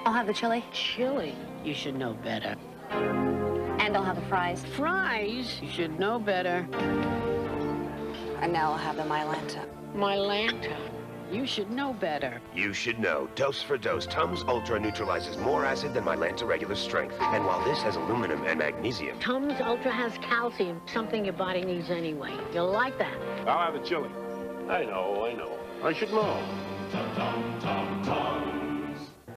I'll have the chili. Chili? You should know better. And I'll have the fries. Fries? You should know better. And now I'll have the Mylanta. Mylanta? You should know better. You should know. Dose for dose, Tums Ultra neutralizes more acid than Mylanta regular strength. And while this has aluminum and magnesium... Tums Ultra has calcium, something your body needs anyway. You'll like that. I'll have the chili. I know. I should know. Tum, tum, tum, tum.